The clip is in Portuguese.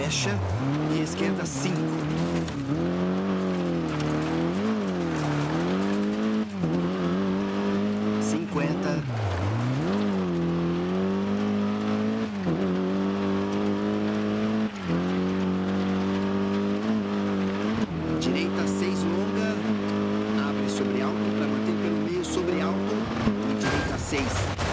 fecha e esquerda 5. Direita 6 longa, abre sobre alto para manter pelo meio sobre alto e direita 6.